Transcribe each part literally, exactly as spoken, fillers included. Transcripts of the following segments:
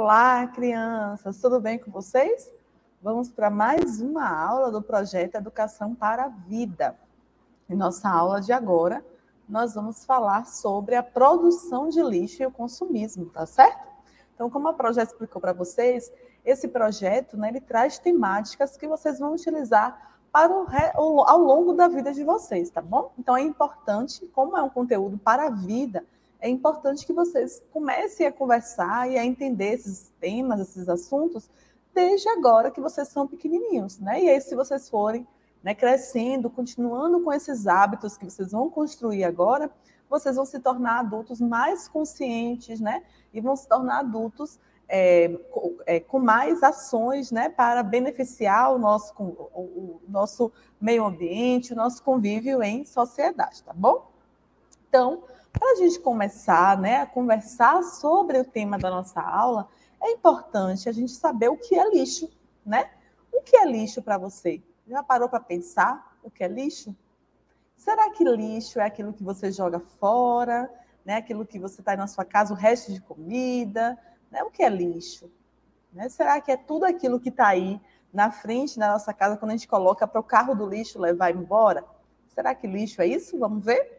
Olá, crianças, tudo bem com vocês? Vamos para mais uma aula do projeto Educação para a Vida. Em nossa aula de agora, nós vamos falar sobre a produção de lixo e o consumismo, tá certo? Então, como a projeto explicou para vocês, esse projeto, né, ele traz temáticas que vocês vão utilizar para o re... ao longo da vida de vocês, tá bom? Então, é importante, como é um conteúdo para a vida, é importante que vocês comecem a conversar e a entender esses temas, esses assuntos, desde agora que vocês são pequenininhos, né? E aí, se vocês forem, né, crescendo, continuando com esses hábitos que vocês vão construir agora, vocês vão se tornar adultos mais conscientes, né? E vão se tornar adultos é, com, é, com mais ações, né, para beneficiar o nosso, o, o nosso meio ambiente, o nosso convívio em sociedade, tá bom? Então, para a gente começar, né, a conversar sobre o tema da nossa aula, é importante a gente saber o que é lixo, né? O que é lixo para você? Já parou para pensar o que é lixo? Será que lixo é aquilo que você joga fora, né? Aquilo que você está na sua casa, o resto de comida, né? O que é lixo? Né? Será que é tudo aquilo que está aí na frente da nossa casa quando a gente coloca para o carro do lixo levar embora? Será que lixo é isso? Vamos ver?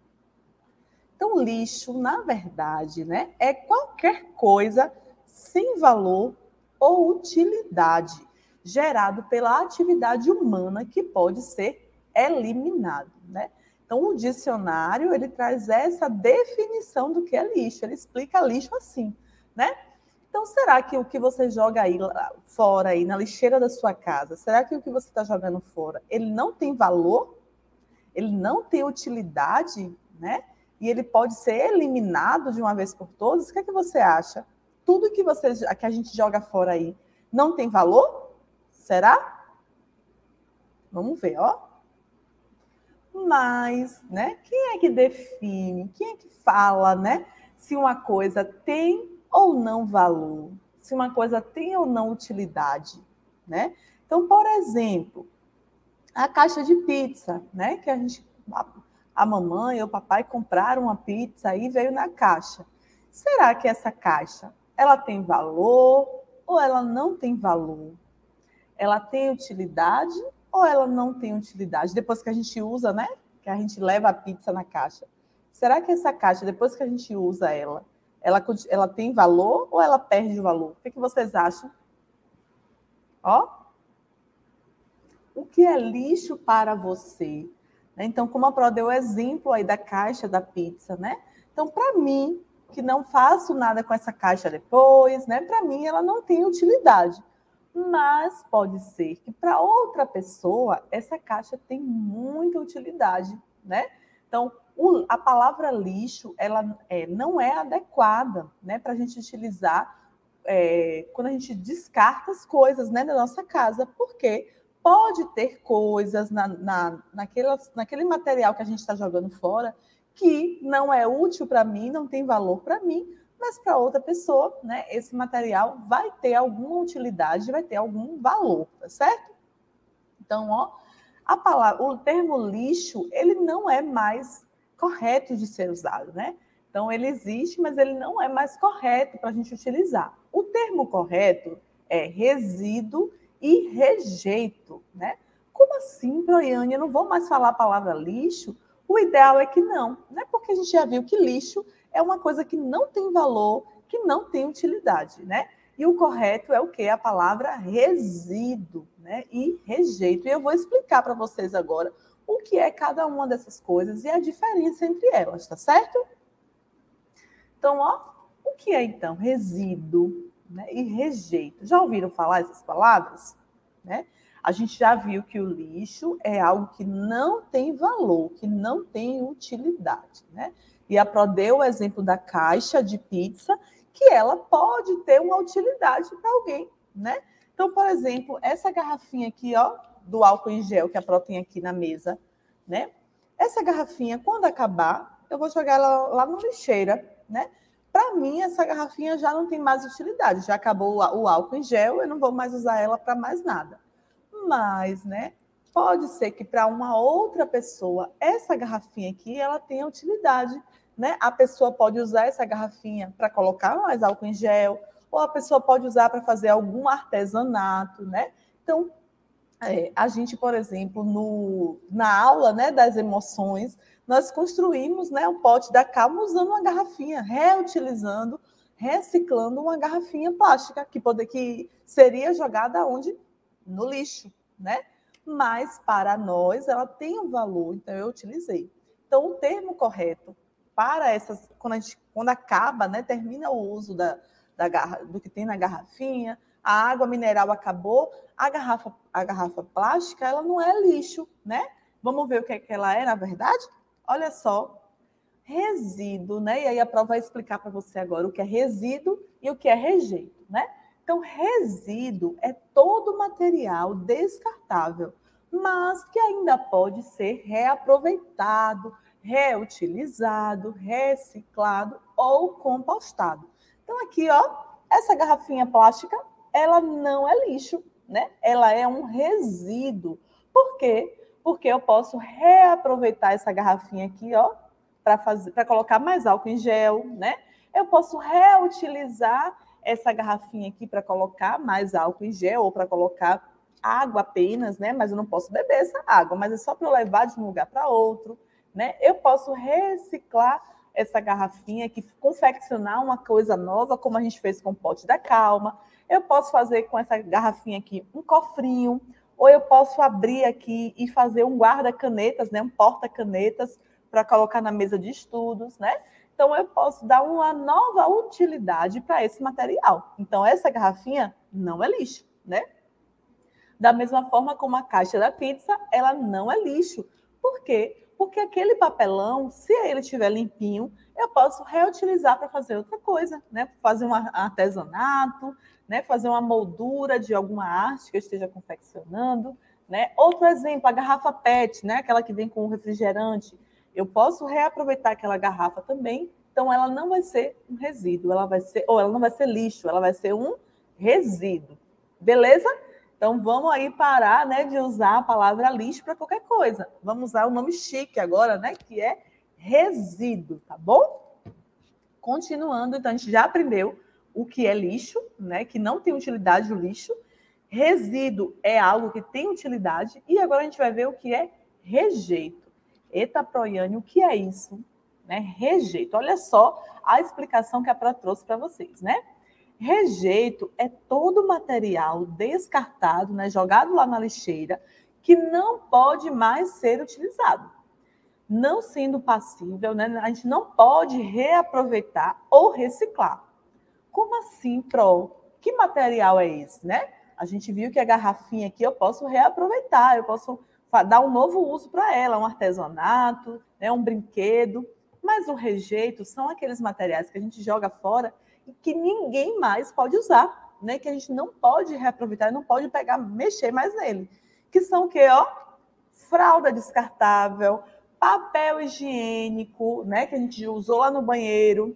Então, lixo, na verdade, né, é qualquer coisa sem valor ou utilidade gerado pela atividade humana que pode ser eliminado, né? Então, o dicionário, ele traz essa definição do que é lixo, ele explica lixo assim, né? Então, será que o que você joga aí fora, aí, na lixeira da sua casa, será que o que você está jogando fora, ele não tem valor? Ele não tem utilidade, né? E ele pode ser eliminado de uma vez por todas? O que é que você acha? Tudo que, você, que a gente joga fora aí não tem valor? Será? Vamos ver, ó. Mas, né, quem é que define, quem é que fala, né, se uma coisa tem ou não valor? Se uma coisa tem ou não utilidade, né? Então, por exemplo, a caixa de pizza, né, que a gente... a mamãe ou o papai compraram uma pizza e veio na caixa. Será que essa caixa, ela tem valor ou ela não tem valor? Ela tem utilidade ou ela não tem utilidade? Depois que a gente usa, né? Que a gente leva a pizza na caixa. Será que essa caixa, depois que a gente usa ela, ela, ela tem valor ou ela perde o valor? O que, que vocês acham? Ó. O que é lixo para você? Então, como a Pro deu o exemplo aí da caixa da pizza, né? Então, para mim, que não faço nada com essa caixa depois, né? Para mim, ela não tem utilidade. Mas pode ser que para outra pessoa, essa caixa tem muita utilidade, né? Então, o, a palavra lixo, ela é, não é adequada, né? Para a gente utilizar é, quando a gente descarta as coisas, né, da nossa casa. Por quê? Pode ter coisas na, na, naquelas, naquele material que a gente está jogando fora que não é útil para mim, não tem valor para mim, mas para outra pessoa, né, esse material vai ter alguma utilidade, vai ter algum valor, tá certo? Então, ó, a palavra, o termo lixo, ele não é mais correto de ser usado, né? Então, ele existe, mas ele não é mais correto para a gente utilizar. O termo correto é resíduo e rejeito, né? Como assim, Proiane? Eu não vou mais falar a palavra lixo? O ideal é que não, né? Porque a gente já viu que lixo é uma coisa que não tem valor, que não tem utilidade, né? E o correto é o quê? A palavra resíduo, né? E rejeito. E eu vou explicar para vocês agora o que é cada uma dessas coisas e a diferença entre elas, tá certo? Então, ó, o que é então resíduo, né, e rejeito? Já ouviram falar essas palavras? Né? A gente já viu que o lixo é algo que não tem valor, que não tem utilidade, né? E a Pro deu o exemplo da caixa de pizza, que ela pode ter uma utilidade para alguém, né? Então, por exemplo, essa garrafinha aqui, ó, do álcool em gel que a Pro tem aqui na mesa, né? Essa garrafinha, quando acabar, eu vou jogar ela lá na lixeira, né? Para mim, essa garrafinha já não tem mais utilidade. Já acabou o álcool em gel, eu não vou mais usar ela para mais nada. Mas, né, pode ser que para uma outra pessoa, essa garrafinha aqui, ela tenha utilidade, né? A pessoa pode usar essa garrafinha para colocar mais álcool em gel, ou a pessoa pode usar para fazer algum artesanato, né? Então, é, a gente, por exemplo, no, na aula, né, das emoções, nós construímos, né, um pote da calma usando uma garrafinha, reutilizando, reciclando uma garrafinha plástica, que, poder, que seria jogada onde? No lixo, né? Mas, para nós, ela tem um valor, então eu utilizei. Então, o termo correto para essas, quando, a gente, quando acaba, né, termina o uso da, da garra, do que tem na garrafinha, a água mineral acabou, a garrafa, a garrafa plástica, ela não é lixo, né? Vamos ver o que, é que ela é, na verdade? Olha só, resíduo, né? E aí a prova vai explicar para você agora o que é resíduo e o que é rejeito, né? Então, resíduo é todo material descartável, mas que ainda pode ser reaproveitado, reutilizado, reciclado ou compostado. Então, aqui, ó, essa garrafinha plástica, ela não é lixo, né? Ela é um resíduo. Por quê? Porque eu posso reaproveitar essa garrafinha aqui, ó, para fazer, para colocar mais álcool em gel, né? Eu posso reutilizar essa garrafinha aqui para colocar mais álcool em gel ou para colocar água apenas, né? Mas eu não posso beber essa água, mas é só para eu levar de um lugar para outro, né? Eu posso reciclar essa garrafinha aqui, confeccionar uma coisa nova, como a gente fez com o pote da calma. Eu posso fazer com essa garrafinha aqui um cofrinho, ou eu posso abrir aqui e fazer um guarda-canetas, né? Um porta-canetas para colocar na mesa de estudos, né? Então, eu posso dar uma nova utilidade para esse material. Então, essa garrafinha não é lixo, né? Da mesma forma como a caixa da pizza, ela não é lixo. Por quê? Porque aquele papelão, se ele estiver limpinho, eu posso reutilizar para fazer outra coisa, né? Fazer um artesanato, né? Fazer uma moldura de alguma arte que eu esteja confeccionando, né? Outro exemplo, a garrafa P E T, né? Aquela que vem com o refrigerante. Eu posso reaproveitar aquela garrafa também, então ela não vai ser um resíduo, ela vai ser, ou ela não vai ser lixo, ela vai ser um resíduo. Beleza? Então vamos aí parar, né, de usar a palavra lixo para qualquer coisa. Vamos usar o nome chique agora, né, que é resíduo, tá bom? Continuando, então a gente já aprendeu o que é lixo, né, que não tem utilidade o lixo. Resíduo é algo que tem utilidade e agora a gente vai ver o que é rejeito. Eita, Proiane, o que é isso? Né? Rejeito. Olha só a explicação que a Pró trouxe para vocês, né? Rejeito é todo material descartado, né, jogado lá na lixeira, que não pode mais ser utilizado. Não sendo passível, né, a gente não pode reaproveitar ou reciclar. Como assim, Pró? Que material é esse, né? A gente viu que a garrafinha aqui eu posso reaproveitar, eu posso dar um novo uso para ela, um artesanato, né, um brinquedo. Mas o rejeito são aqueles materiais que a gente joga fora e que ninguém mais pode usar, né? Que a gente não pode reaproveitar, não pode pegar, mexer mais nele. Que são o quê? Ó? Fralda descartável, papel higiênico, né? Que a gente usou lá no banheiro,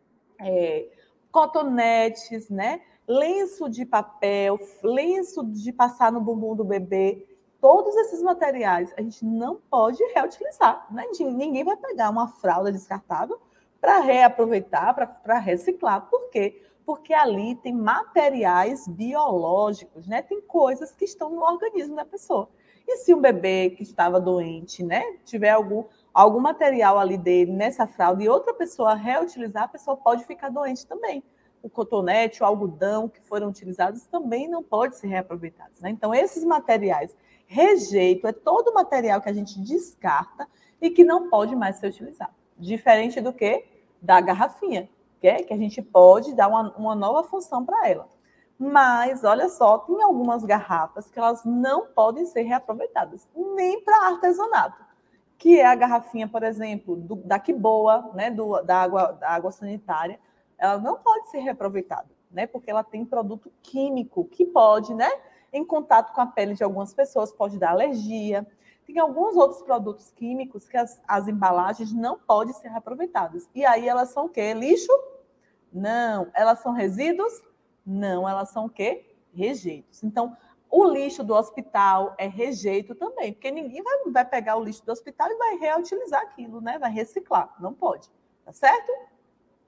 é, cotonetes, né? Lenço de papel, lenço de passar no bumbum do bebê. Todos esses materiais a gente não pode reutilizar, né? Ninguém vai pegar uma fralda descartável para reaproveitar, para reciclar. Por quê? Porque ali tem materiais biológicos, né? Tem coisas que estão no organismo da pessoa. E se um bebê que estava doente, né, tiver algum, algum material ali dele nessa fralda e outra pessoa reutilizar, a pessoa pode ficar doente também. O cotonete, o algodão que foram utilizados também não pode ser reaproveitados, né? Então, esses materiais, rejeito é todo material que a gente descarta e que não pode mais ser utilizado. Diferente do que da garrafinha, que, é, que a gente pode dar uma, uma nova função para ela. Mas, olha só, tem algumas garrafas que elas não podem ser reaproveitadas, nem para artesanato, que é a garrafinha, por exemplo, do, da Quiboa, né, do, da, água, da água sanitária, ela não pode ser reaproveitada, né, porque ela tem produto químico que pode, né, em contato com a pele de algumas pessoas, pode dar alergia. Tem alguns outros produtos químicos que as, as embalagens não podem ser reaproveitadas. E aí elas são o quê? Lixo? Não. Elas são resíduos? Não. Elas são o quê? Rejeitos. Então, o lixo do hospital é rejeito também, porque ninguém vai, vai pegar o lixo do hospital e vai reutilizar aquilo, né? Vai reciclar. Não pode. Tá certo?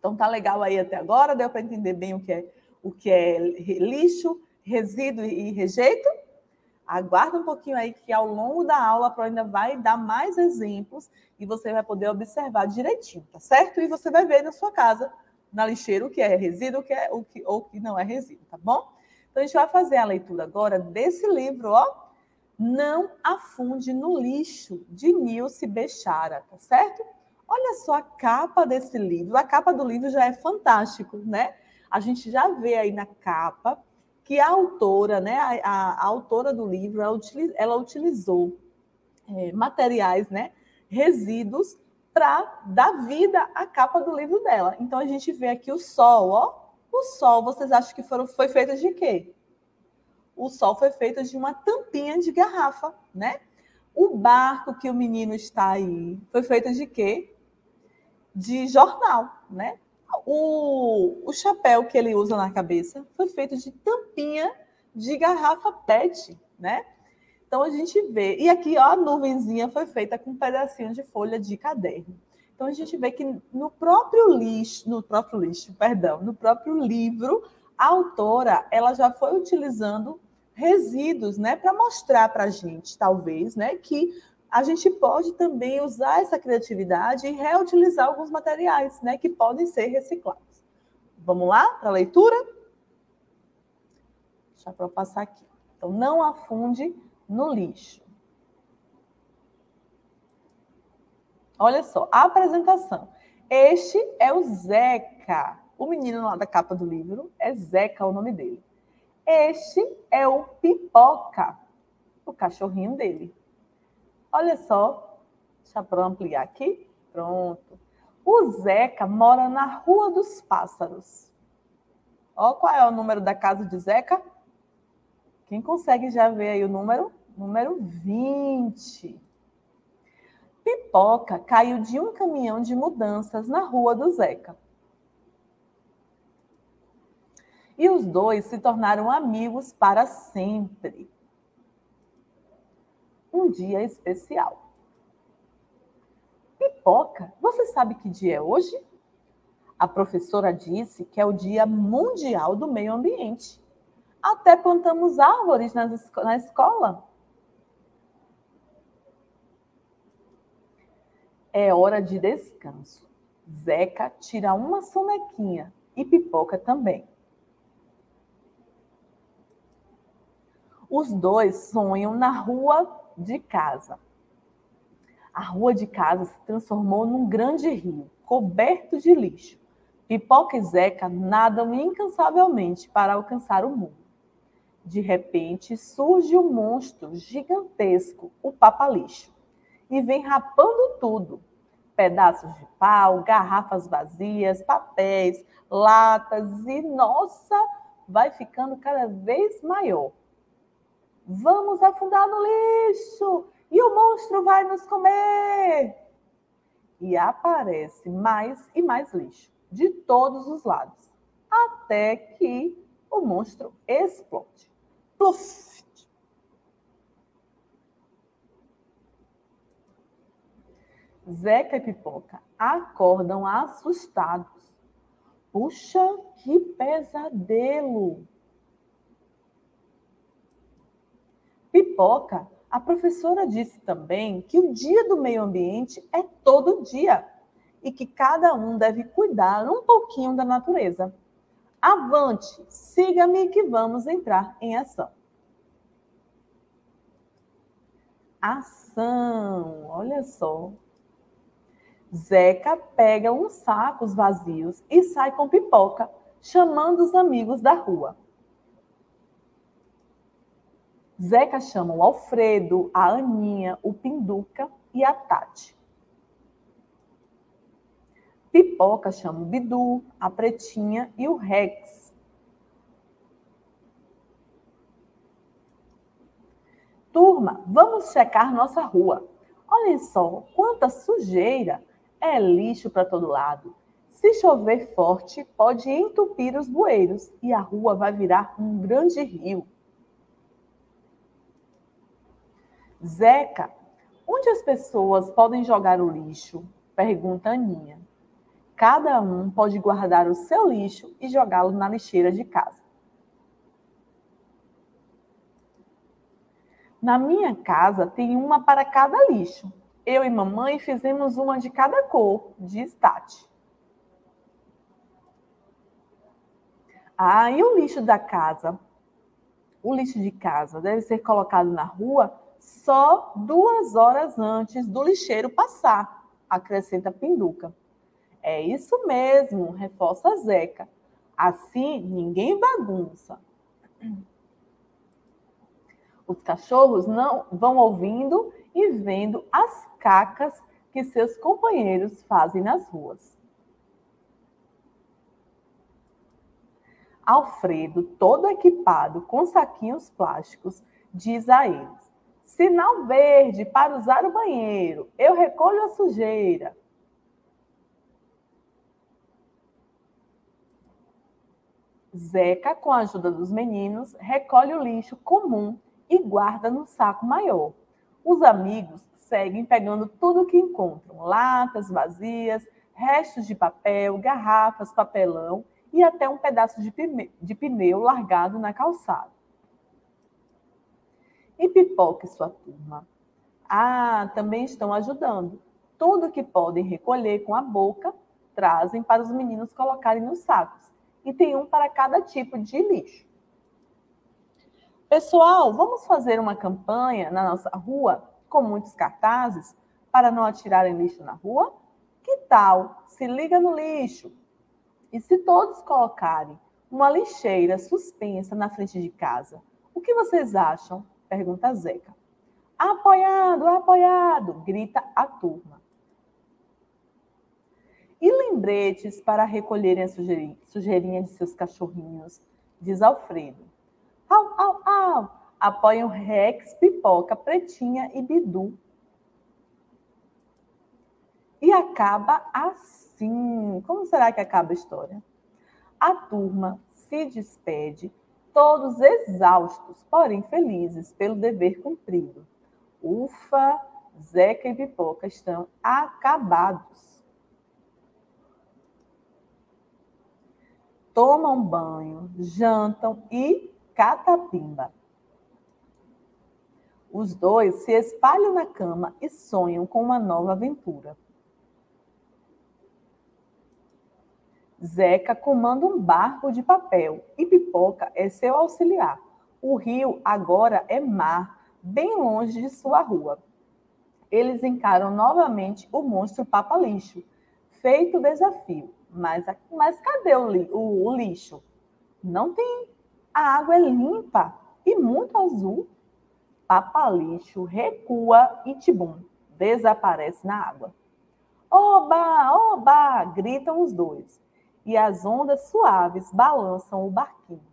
Então, tá legal aí até agora? Deu para entender bem o que é, o que é lixo, resíduo e rejeito? Aguarda um pouquinho aí que ao longo da aula a Pro ainda vai dar mais exemplos e você vai poder observar direitinho, tá certo? E você vai ver na sua casa, na lixeira, o que é resíduo, o que é, o que, ou o que não é resíduo, tá bom? Então, a gente vai fazer a leitura agora desse livro, ó. Não Afunde no Lixo, de Nilce Bechara, tá certo? Olha só a capa desse livro. A capa do livro já é fantástico, né? A gente já vê aí na capa que a autora, né, a, a, a autora do livro, ela, utiliz, ela utilizou é, materiais, né, resíduos, para dar vida à capa do livro dela. Então, a gente vê aqui o sol, ó. O sol, vocês acham que foram, foi feito de quê? O sol foi feito de uma tampinha de garrafa, né? O barco que o menino está aí foi feito de quê? De jornal, né? O, o chapéu que ele usa na cabeça foi feito de tampinha de garrafa pet, né? Então a gente vê. E aqui, ó, a nuvenzinha foi feita com um pedacinho de folha de caderno. Então a gente vê que no próprio lixo, no próprio lixo, perdão, no próprio livro, a autora, ela já foi utilizando resíduos, né, para mostrar para a gente, talvez, né, que a gente pode também usar essa criatividade e reutilizar alguns materiais, né, que podem ser reciclados. Vamos lá para a leitura? Deixa eu passar aqui. Então, não afunde no lixo. Olha só, a apresentação. Este é o Zeca. O menino lá da capa do livro é Zeca, o nome dele. Este é o Pipoca, o cachorrinho dele. Olha só, deixa eu ampliar aqui. Pronto. O Zeca mora na Rua dos Pássaros. Ó, qual é o número da casa de Zeca? Quem consegue já ver aí o número? Número vinte. Pipoca caiu de um caminhão de mudanças na Rua do Zeca. E os dois se tornaram amigos para sempre. Um dia especial. Pipoca, você sabe que dia é hoje? A professora disse que é o Dia Mundial do Meio Ambiente. Até plantamos árvores nas, na escola. É hora de descanso. Zeca tira uma sonequinha e Pipoca também. Os dois sonham na rua de casa. A rua de casa se transformou num grande rio, coberto de lixo. Pipoca e Zeca nadam incansavelmente para alcançar o mundo. De repente, surge um monstro gigantesco, o Papa-Lixo, e vem rapando tudo. Pedaços de pau, garrafas vazias, papéis, latas e, nossa, vai ficando cada vez maior. Vamos afundar no lixo e o monstro vai nos comer. E aparece mais e mais lixo, de todos os lados, até que o monstro explode. Pluf! Zeca e Pipoca acordam assustados. Puxa, que pesadelo! Pipoca, a professora disse também que o Dia do Meio Ambiente é todo dia e que cada um deve cuidar um pouquinho da natureza. Avante, siga-me que vamos entrar em ação. Ação, olha só. Zeca pega uns sacos vazios e sai com Pipoca, chamando os amigos da rua. Zeca chama o Alfredo, a Aninha, o Pinduca e a Tati. Pipoca chama o Bidu, a Pretinha e o Rex. Turma, vamos checar nossa rua. Olhem só, quanta sujeira! É lixo para todo lado. Se chover forte, pode entupir os bueiros e a rua vai virar um grande rio. Zeca, onde as pessoas podem jogar o lixo? Pergunta a Aninha. Cada um pode guardar o seu lixo e jogá-lo na lixeira de casa. Na minha casa tem uma para cada lixo. Eu e mamãe fizemos uma de cada cor, diz Tati. Ah, e o lixo da casa? O lixo de casa deve ser colocado na rua só duas horas antes do lixeiro passar, acrescenta Pinduca. É isso mesmo, reforça Zeca. Assim, ninguém bagunça. Os cachorros não vão ouvindo e vendo as cacas que seus companheiros fazem nas ruas. Alfredo, todo equipado com saquinhos plásticos, diz a eles: sinal verde para usar o banheiro, eu recolho a sujeira. Zeca, com a ajuda dos meninos, recolhe o lixo comum e guarda no saco maior. Os amigos seguem pegando tudo que encontram: latas vazias, restos de papel, garrafas, papelão e até um pedaço de pneu, de pneu largado na calçada. E Pipoca e sua turma? Ah, também estão ajudando. Tudo que podem recolher com a boca, trazem para os meninos colocarem nos sacos. E tem um para cada tipo de lixo. Pessoal, vamos fazer uma campanha na nossa rua com muitos cartazes para não atirarem lixo na rua? Que tal? Se liga no lixo. E se todos colocarem uma lixeira suspensa na frente de casa, o que vocês acham? Pergunta Zeca. Apoiado, apoiado, grita a turma. E lembretes para recolherem a sujeirinha de seus cachorrinhos, diz Alfredo. Au, au, au, apoiam Rex, Pipoca, Pretinha e Bidu. E acaba assim. Como será que acaba a história? A turma se despede, todos exaustos, porém felizes pelo dever cumprido. Ufa, Zeca e Pipoca estão acabados. Tomam banho, jantam e catapimba. Os dois se espalham na cama e sonham com uma nova aventura. Zeca comanda um barco de papel e Pipoca é seu auxiliar. O rio agora é mar, bem longe de sua rua. Eles encaram novamente o monstro Papa-Lixo, feito desafio. Mas, mas cadê o, li, o, o lixo? Não tem. A água é limpa e muito azul. Papa-Lixo recua e tibum, desaparece na água. Oba, oba, gritam os dois. E as ondas suaves balançam o barquinho.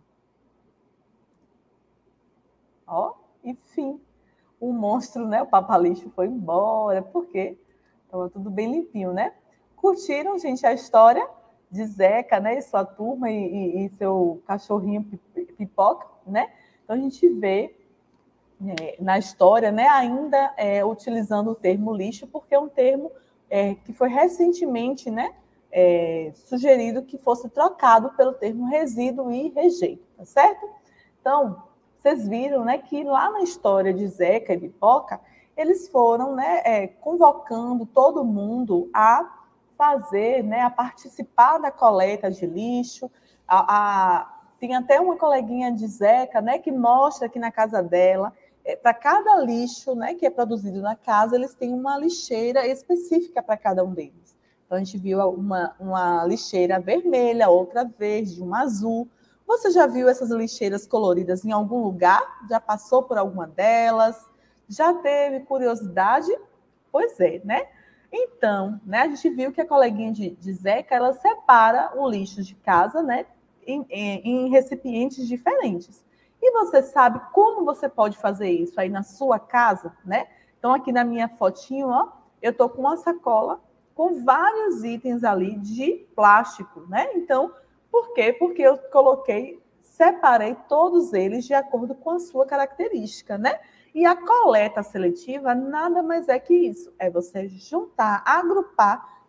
Ó, e fim. O monstro, né, o Papa-Lixo foi embora, porque estava tudo bem limpinho, né? Curtiram, gente, a história de Zeca, né, e sua turma e, e, e seu cachorrinho Pipoca, né? Então a gente vê é, na história, né, ainda é, utilizando o termo lixo, porque é um termo é, que foi recentemente, né, é, sugerido que fosse trocado pelo termo resíduo e rejeito, tá certo? Então, vocês viram, né, que lá na história de Zeca e Pipoca, eles foram, né, é, convocando todo mundo a fazer, né, a participar da coleta de lixo. A, a, tem até uma coleguinha de Zeca, né, que mostra aqui na casa dela, é, para cada lixo, né, que é produzido na casa, eles têm uma lixeira específica para cada um deles. Então, a gente viu uma, uma lixeira vermelha, outra verde, uma azul. Você já viu essas lixeiras coloridas em algum lugar? Já passou por alguma delas? Já teve curiosidade? Pois é, né? Então, né, a gente viu que a coleguinha de, de Zeca, ela separa o lixo de casa, né, em, em, em recipientes diferentes. E você sabe como você pode fazer isso aí na sua casa, né? Então, aqui na minha fotinho, ó, eu tô com uma sacola com vários itens ali de plástico, né? Então, por quê? Porque eu coloquei, separei todos eles de acordo com a sua característica, né? E a coleta seletiva nada mais é que isso, é você juntar, agrupar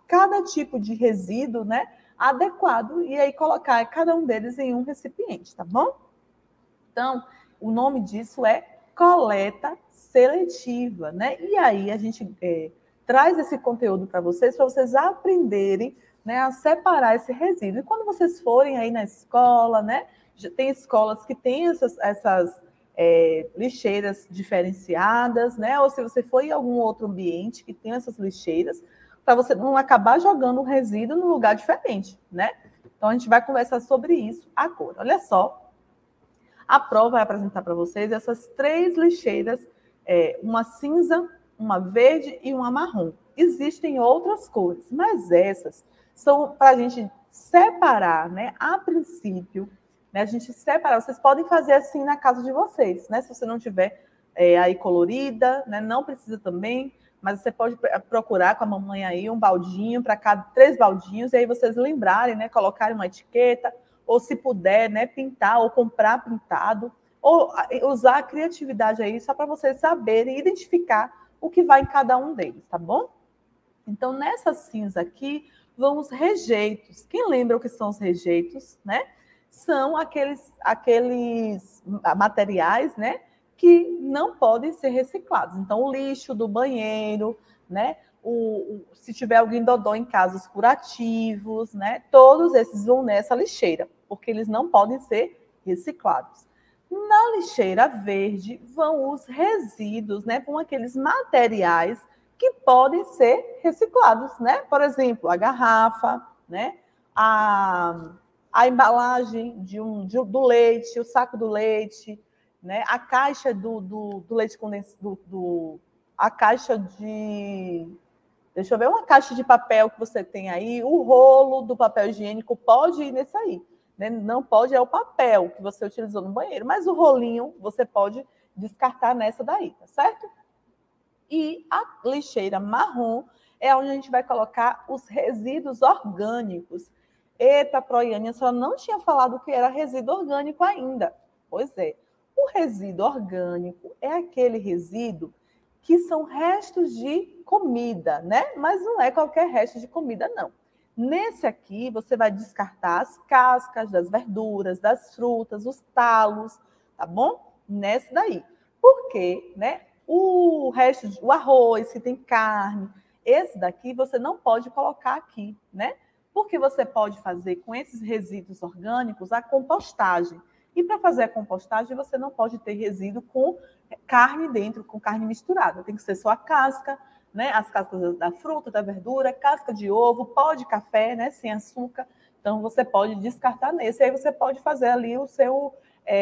cada tipo de resíduo, né, adequado e aí colocar cada um deles em um recipiente, tá bom? Então, o nome disso é coleta seletiva, né? E aí a gente é, traz esse conteúdo para vocês, para vocês aprenderem, né, a separar esse resíduo. E quando vocês forem aí na escola, né, tem escolas que têm essas, essas é, lixeiras diferenciadas, né? Ou se você for em algum outro ambiente que tem essas lixeiras, para você não acabar jogando o resíduo num lugar diferente, né? Então a gente vai conversar sobre isso agora. Olha só. A prova vai apresentar para vocês essas três lixeiras, é, uma cinza, uma verde e uma marrom. Existem outras cores, mas essas são para a gente separar, né? A princípio, né? A gente separar. Vocês podem fazer assim na casa de vocês, né? Se você não tiver é, aí colorida, né? Não precisa também, mas você pode procurar com a mamãe aí um baldinho para cada três baldinhos, e aí vocês lembrarem, né? Colocarem uma etiqueta, ou se puder, né, pintar ou comprar pintado, ou usar a criatividade aí só para vocês saberem identificar o que vai em cada um deles, tá bom? Então, nessa cinza aqui, vão os rejeitos. Quem lembra o que são os rejeitos, né? São aqueles, aqueles materiais, né, que não podem ser reciclados. Então, o lixo do banheiro, né? O, o, se tiver alguém dodó em casa, os curativos, né? Todos esses vão nessa lixeira, porque eles não podem ser reciclados. Na lixeira verde vão os resíduos, né? Vão aqueles materiais que podem ser reciclados, né? Por exemplo, a garrafa, né? A, a embalagem de um, de, do leite, o saco do leite, né? A caixa do, do, do leite condensado, do, do, a caixa de... Deixa eu ver, uma caixa de papel que você tem aí, o rolo do papel higiênico pode ir nesse aí. Né? Não pode, é o papel que você utilizou no banheiro, mas o rolinho você pode descartar nessa daí, tá certo? E a lixeira marrom é onde a gente vai colocar os resíduos orgânicos. Eita, Proiane, a senhora não tinha falado que era resíduo orgânico ainda. Pois é, o resíduo orgânico é aquele resíduo que são restos de comida, né? Mas não é qualquer resto de comida, não. Nesse aqui, você vai descartar as cascas das verduras, das frutas, os talos, tá bom? Nesse daí. Por quê, né? O resto, o arroz, que tem carne, esse daqui você não pode colocar aqui, né? Porque você pode fazer com esses resíduos orgânicos a compostagem. E para fazer a compostagem, você não pode ter resíduo com carne dentro, com carne misturada. Tem que ser só a casca, né? As cascas da fruta, da verdura, casca de ovo, pó de café, né? Sem açúcar. Então, você pode descartar nesse. Aí você pode fazer ali o seu,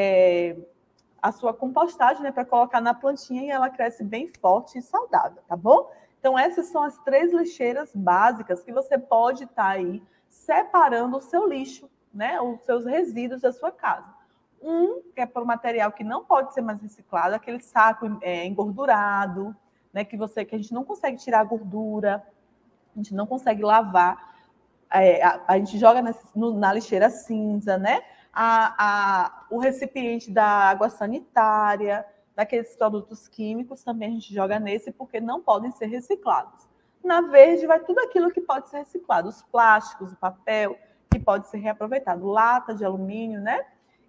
é, a sua compostagem, né? Para colocar na plantinha e ela cresce bem forte e saudável, tá bom? Então, essas são as três lixeiras básicas que você pode estar aí separando o seu lixo, né? Os seus resíduos da sua casa. Um, que é para o material que não pode ser mais reciclado, aquele saco é, engordurado, né, que, você, que a gente não consegue tirar a gordura, a gente não consegue lavar, é, a, a gente joga na, no, na lixeira cinza, né? A, a, o recipiente da água sanitária, daqueles produtos químicos, também a gente joga nesse, porque não podem ser reciclados. Na verde vai tudo aquilo que pode ser reciclado, os plásticos, o papel, que pode ser reaproveitado, lata de alumínio, né?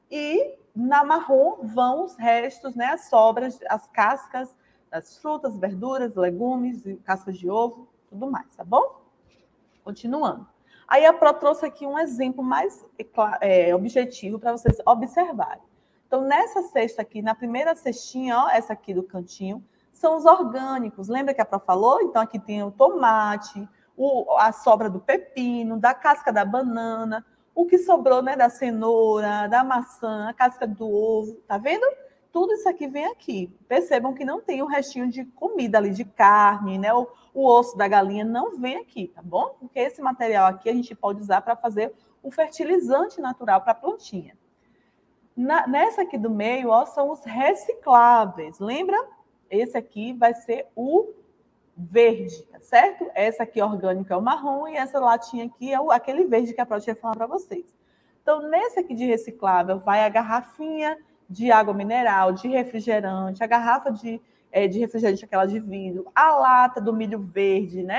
E na marrom vão os restos, né, as sobras, as cascas das frutas, verduras, legumes, cascas de ovo, tudo mais, tá bom? Continuando. Aí a Pro trouxe aqui um exemplo mais é, objetivo para vocês observarem. Então, nessa cesta aqui, na primeira cestinha, ó, essa aqui do cantinho, são os orgânicos. Lembra que a Pro falou? Então, aqui tem o tomate, o, a sobra do pepino, da casca da banana, o que sobrou, né, da cenoura, da maçã, a casca do ovo, tá vendo? Tudo isso aqui vem aqui. Percebam que não tem o restinho de comida ali, de carne, né? O, o osso da galinha não vem aqui, tá bom? Porque esse material aqui a gente pode usar para fazer o fertilizante natural para a plantinha. Na, nessa aqui do meio, ó, são os recicláveis. Lembra? Esse aqui vai ser o verde, tá certo? Essa aqui orgânica é o marrom e essa latinha aqui é o, aquele verde que a Pro tinha falado para vocês. Então, nesse aqui de reciclável, vai a garrafinha de água mineral, de refrigerante, a garrafa de, é, de refrigerante, aquela de vidro, a lata do milho verde, né?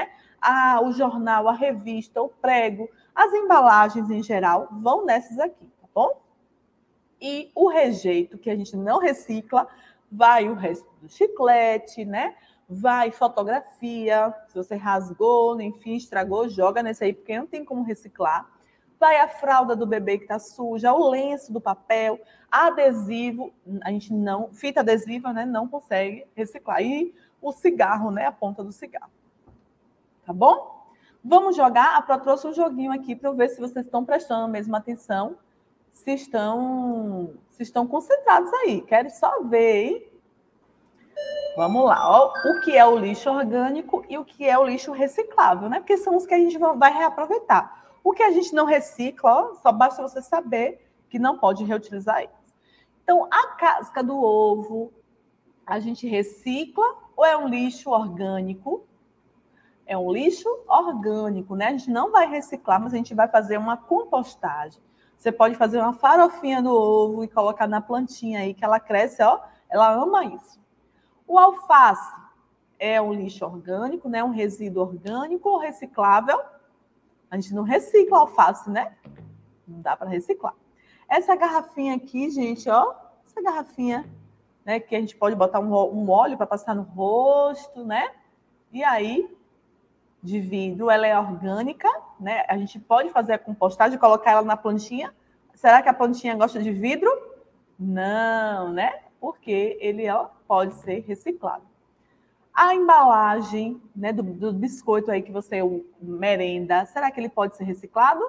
a, o jornal, a revista, o prego, as embalagens em geral vão nessas aqui, tá bom? E o rejeito, que a gente não recicla, vai o resto do chiclete, né? Vai fotografia, se você rasgou, enfim, estragou, joga nesse aí, porque não tem como reciclar. Vai a fralda do bebê que está suja, o lenço do papel, adesivo, a gente não, fita adesiva, né, não consegue reciclar. E o cigarro, né, a ponta do cigarro. Tá bom? Vamos jogar? A Pro trouxe um joguinho aqui para eu ver se vocês estão prestando a mesma atenção, se estão, se estão concentrados aí. Quero só ver, hein? Vamos lá, ó, o que é o lixo orgânico e o que é o lixo reciclável, né? Porque são os que a gente vai reaproveitar. O que a gente não recicla, ó, só basta você saber que não pode reutilizar eles. Então, a casca do ovo, a gente recicla ou é um lixo orgânico? É um lixo orgânico, né? A gente não vai reciclar, mas a gente vai fazer uma compostagem. Você pode fazer uma farofinha do ovo e colocar na plantinha aí, que ela cresce, ó, ela ama isso. O alface é um lixo orgânico, né? Um resíduo orgânico ou reciclável? A gente não recicla alface, né? Não dá para reciclar. Essa garrafinha aqui, gente, ó, essa garrafinha, né? Que a gente pode botar um, um óleo para passar no rosto, né? E aí, de vidro, ela é orgânica, né? A gente pode fazer a compostagem, colocar ela na plantinha. Será que a plantinha gosta de vidro? Não, né? Porque ele ó, pode ser reciclado. A embalagem, né, do, do biscoito aí que você merenda, será que ele pode ser reciclado?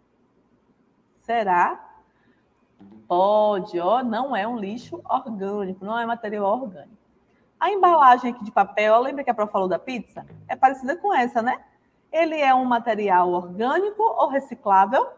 Será? Pode, ó, não é um lixo orgânico, não é material orgânico. A embalagem aqui de papel, lembra que a Pro falou da pizza? É parecida com essa, né? Ele é um material orgânico ou reciclável?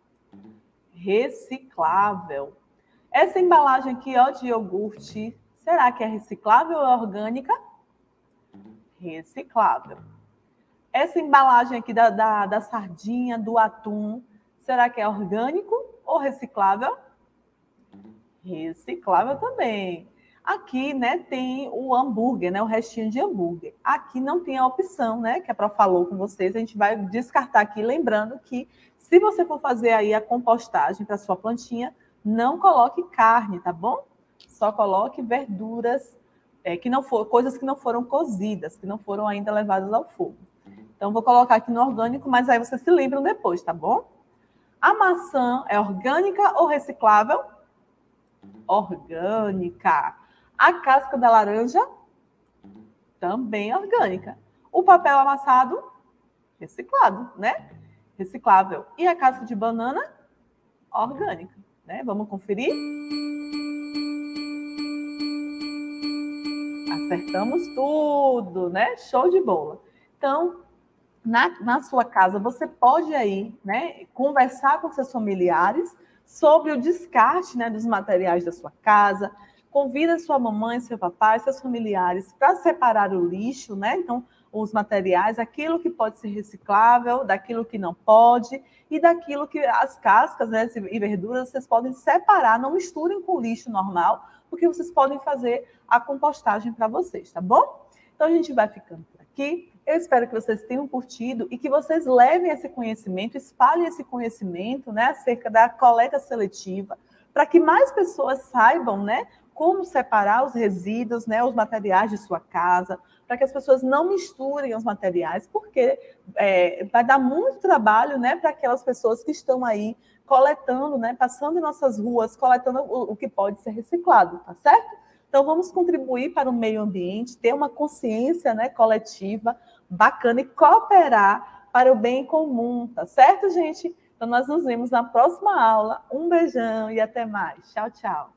Reciclável. Essa embalagem aqui, ó, de iogurte, será que é reciclável ou orgânica? Reciclável. Essa embalagem aqui da, da, da sardinha, do atum, será que é orgânico ou reciclável? Reciclável também. Aqui, né, tem o hambúrguer, né, o restinho de hambúrguer. Aqui não tem a opção, né, que a Pro falou com vocês. A gente vai descartar aqui, lembrando que se você for fazer aí a compostagem para sua plantinha, não coloque carne, tá bom? Só coloque verduras, é, que não for, coisas que não foram cozidas, que não foram ainda levadas ao fogo. Então, vou colocar aqui no orgânico, mas aí vocês se lembram depois, tá bom? A maçã é orgânica ou reciclável? Orgânica. A casca da laranja? Também orgânica. O papel amassado? Reciclado, né? Reciclável. E a casca de banana? Orgânica, né? Vamos conferir? Acertamos tudo, né? Show de bola. Então, na, na sua casa, você pode aí, né, conversar com seus familiares sobre o descarte, né, dos materiais da sua casa. Convida sua mamãe, seu papai, seus familiares para separar o lixo, né? Então, os materiais, aquilo que pode ser reciclável, daquilo que não pode, e daquilo que as cascas, né, e verduras, vocês podem separar, não misturem com o lixo normal, porque vocês podem fazer a compostagem para vocês, tá bom? Então, a gente vai ficando por aqui. Eu espero que vocês tenham curtido e que vocês levem esse conhecimento, espalhem esse conhecimento, né, acerca da coleta seletiva, para que mais pessoas saibam, né, como separar os resíduos, né, os materiais de sua casa, para que as pessoas não misturem os materiais, porque é, vai dar muito trabalho, né, para aquelas pessoas que estão aí coletando, né, passando em nossas ruas, coletando o, o que pode ser reciclado, tá certo? Então, vamos contribuir para o meio ambiente, ter uma consciência, né, coletiva bacana e cooperar para o bem comum, tá certo, gente? Então, nós nos vemos na próxima aula. Um beijão e até mais. Tchau, tchau.